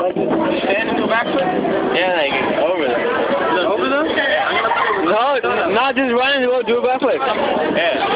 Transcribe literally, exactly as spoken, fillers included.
Stand and do a backflip? Yeah, like over them. Over them? No, not just running to go do a backflip. Yeah.